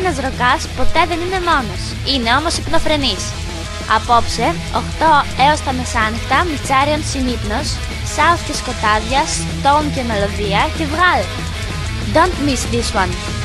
Ένας ροκάς ποτέ δεν είναι μόνος, είναι όμως υπνοφρενής. Απόψε, 8 έως τα μεσάνυχτα, Μιτσάριον συνύπνος, South και σκοτάδια, Stone και μελωδία και βγάλε. Don't miss this one.